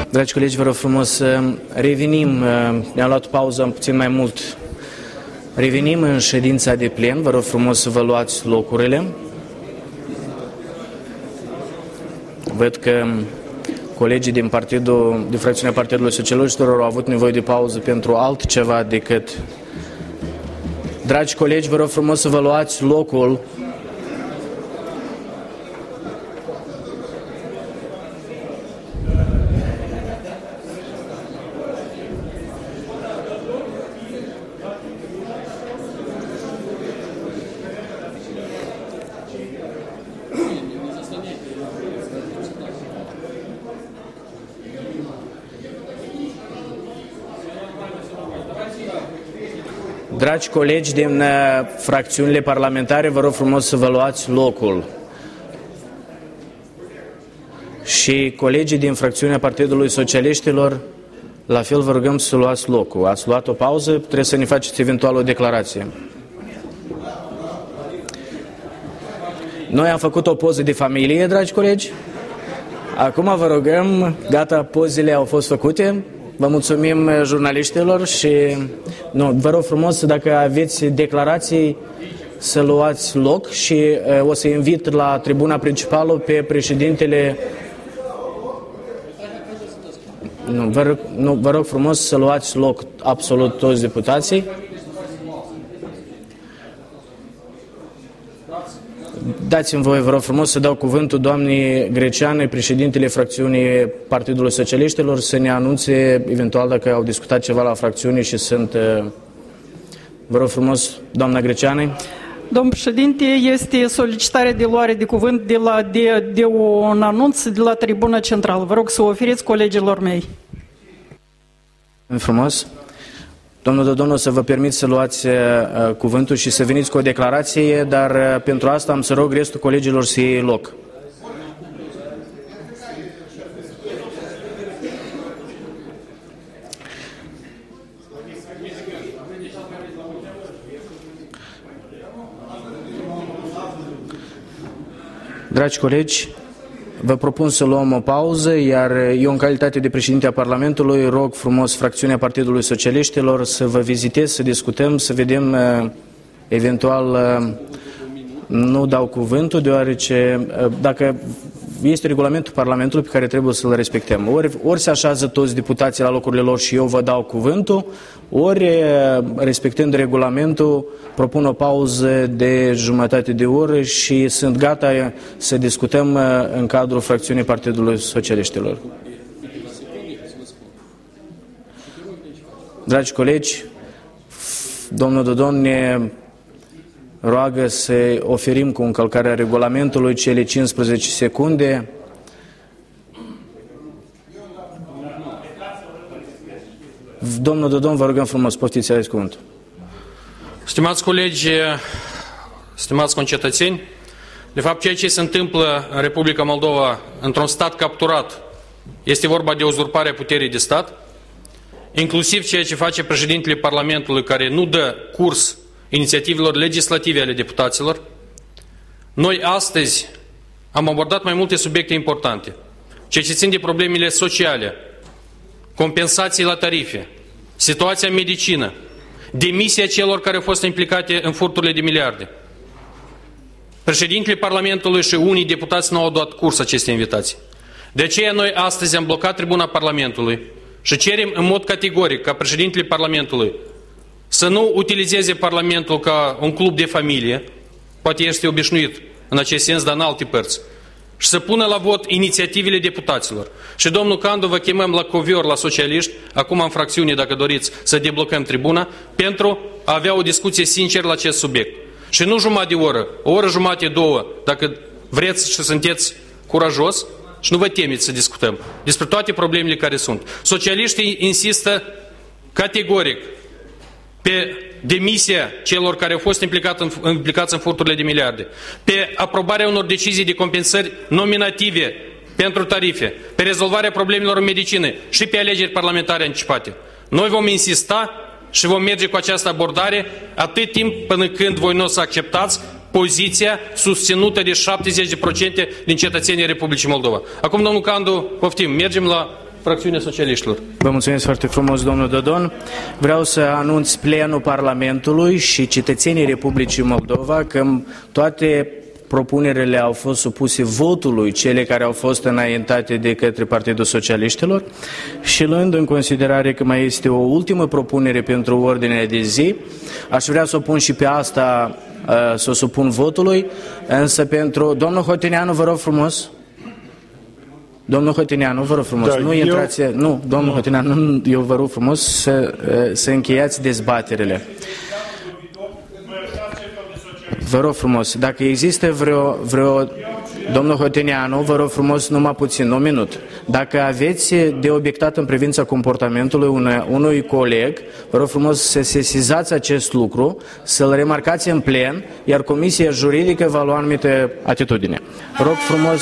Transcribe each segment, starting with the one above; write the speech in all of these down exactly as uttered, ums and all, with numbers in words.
Dragi colegi, vă rog frumos, revenim, ne-am luat pauză puțin mai mult. Revenim în ședința de plen, vă rog frumos să vă luați locurile. Văd că colegii din, partidul, din fracțiunea Partidului Socialiștilor au avut nevoie de pauză pentru altceva decât... Dragi colegi, vă rog frumos să vă luați locul. Dragi colegi din fracțiunile parlamentare, vă rog frumos să vă luați locul. Și colegii din fracțiunea Partidului Socialiștilor, la fel vă rugăm să luați locul. Ați luat o pauză, trebuie să ne faceți eventual o declarație. Noi am făcut o poză de familie, dragi colegi. Acum vă rugăm, gata, pozele au fost făcute. Vă mulțumim jurnaliștilor și nu, vă rog frumos, dacă aveți declarații, să luați loc și uh, o să invit la tribuna principală pe președintele... Nu, vă rog, nu, vă rog frumos să luați loc absolut toți deputații. Dați-mi voie, vă rog frumos, să dau cuvântul doamnei Greceană, președintele fracțiunii Partidului Socialiștilor, să ne anunțe, eventual, dacă au discutat ceva la fracțiune și sunt... Vă rog frumos, doamna Greceană. Domnul președinte, este solicitare de luare de cuvânt de, la, de, de un anunț de la tribuna centrală. Vă rog să o oferiți colegilor mei. Frumos. Domnul Dodon, o să vă permit să luați uh, cuvântul și să veniți cu o declarație, dar uh, pentru asta am să rog restul colegilor să iei loc. Dragi colegi, vă propun să luăm o pauză, iar eu, în calitate de președinte a Parlamentului, rog frumos fracțiunea Partidului Socialiștilor să vă vizitez, să discutăm, să vedem, eventual, nu dau cuvântul, deoarece dacă este regulamentul Parlamentului pe care trebuie să-l respectăm. Ori, ori se așează toți deputații la locurile lor și eu vă dau cuvântul, ori, respectând regulamentul, propun o pauză de jumătate de oră și sunt gata să discutăm în cadrul fracțiunii Partidului Socialiștilor. Dragi colegi, domnul Dodon ne roagă să oferim cu încălcarea regulamentului cele cincisprezece secunde. Domnul Dodon, vă rugăm frumos, poftiți, aveți cuvântul. Stimați colegi, stimați concetățeni, de fapt ceea ce se întâmplă în Republica Moldova într-un stat capturat este vorba de uzurparea puterii de stat, inclusiv ceea ce face președintele Parlamentului, care nu dă curs inițiativelor legislative ale deputaților. Noi astăzi am abordat mai multe subiecte importante, ceea ce țin de problemele sociale, compensații la tarife, situația în medicină, demisia celor care au fost implicate în furturile de miliarde. Președintele Parlamentului și unii deputați nu au dat curs aceste invitații. De aceea noi astăzi am blocat tribuna Parlamentului și cerem în mod categoric ca președintele Parlamentului să nu utilizeze Parlamentul ca un club de familie, poate este obișnuit în acest sens, dar în alte părți, și să pună la vot inițiativele deputaților. Și domnul Candu, vă chemăm la covior la socialiști, acum în fracțiune, dacă doriți, să deblocăm tribuna, pentru a avea o discuție sinceră la acest subiect. Și nu jumătate de oră, o oră jumătate, două, dacă vreți și sunteți curajos și nu vă temeți să discutăm despre toate problemele care sunt. Socialiștii insistă categoric pe demisia celor care au fost implicați în, implicați în furturile de miliarde, pe aprobarea unor decizii de compensări nominative pentru tarife, pe rezolvarea problemelor în medicină și pe alegeri parlamentare anticipate. Noi vom insista și vom merge cu această abordare atât timp până când voi nu o să acceptați poziția susținută de șaptezeci la sută din cetățenii Republicii Moldova. Acum, domnul Candu, poftim, mergem la fracțiunea socialiștilor. Vă mulțumesc foarte frumos, domnul Dodon. Vreau să anunț plenul Parlamentului și cetățenii Republicii Moldova că toate propunerile au fost supuse votului, cele care au fost înaintate de către Partidul Socialiștilor, și luând în considerare că mai este o ultimă propunere pentru ordinea de zi, aș vrea să o pun și pe asta, să o supun votului, însă pentru... Domnul Hotineanu, vă rog frumos. Domnul Hotineanu, vă rog frumos, da, nu eu... intrați... Nu, domnul no. Hotineanu, eu vă rog frumos să, să încheiați dezbaterile. Vă rog frumos, dacă există vreo, vreo... Domnul Hotineanu, vă rog frumos, numai puțin, un minut. Dacă aveți de obiectat în privința comportamentului unui, unui coleg, vă rog frumos să sesizați acest lucru, să-l remarcați în plen, iar Comisia Juridică va lua anumite atitudine. Rog frumos...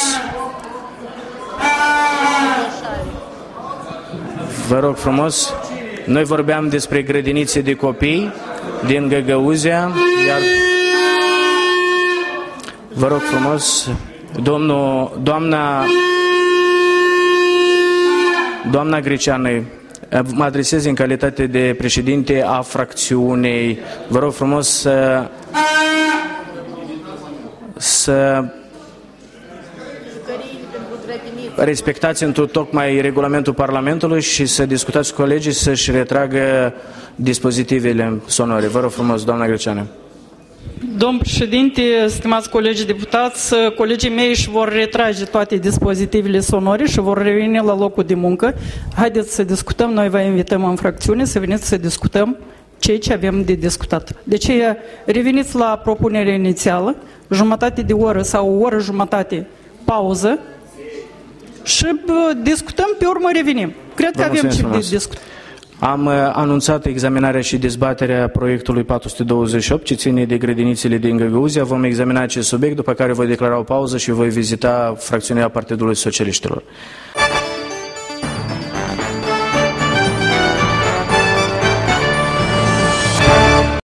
Vă rog frumos, noi vorbeam despre grădinițe de copii din Găgăuzia, iar... Vă rog frumos, domnul, doamna, doamna Greceană, mă adresez în calitate de președinte a fracțiunei. Vă rog frumos să, să respectați întru tocmai regulamentul Parlamentului și să discutați cu colegii să-și retragă dispozitivele sonore. Vă rog frumos, doamna Greceană. Domn președinte, stimați colegi deputați, colegii mei își vor retrage toate dispozitivele sonore și vor reveni la locul de muncă. Haideți să discutăm, noi vă invităm în fracțiune să veniți să discutăm ceea ce avem de discutat. De aceea, reveniți la propunerea inițială, jumătate de oră sau o oră jumătate pauză și discutăm, pe urmă revenim. Cred că avem ce de discutat. Am anunțat examinarea și dezbaterea proiectului patru sute douăzeci și opt, ce ține de grădinițele din Găgăuzia. Vom examina acest subiect, după care voi declara o pauză și voi vizita fracțiunea Partidului Socialiștilor.